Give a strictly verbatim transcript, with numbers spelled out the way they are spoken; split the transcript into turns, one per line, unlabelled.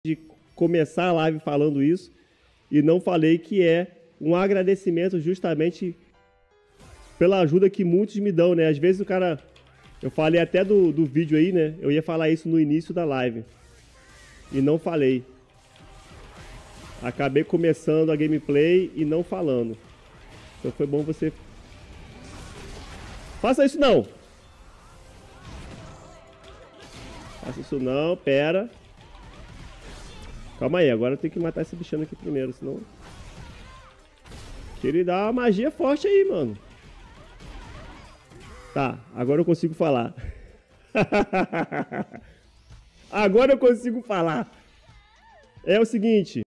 de começar a live falando isso e não falei que é um agradecimento justamente pela ajuda que muitos me dão, né? Às vezes o cara... Eu falei até do, do vídeo aí, né? Eu ia falar isso no início da live. E não falei. Acabei começando a gameplay e não falando. Então foi bom você... Faça isso não! Faça isso não, pera. Calma aí, agora eu tenho que matar esse bichano aqui primeiro, senão... Que ele dá uma magia forte aí, mano. Tá, agora eu consigo falar. Agora eu consigo falar. É o seguinte...